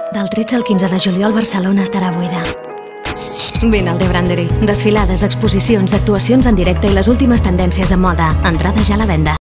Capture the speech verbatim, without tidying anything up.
Del tretze al quinze de juliol, Barcelona estarà buida. Vine al The Brandery. Desfilades, exposicions, actuacions en directe i les últimes tendències en moda. Entrada ja a la venda.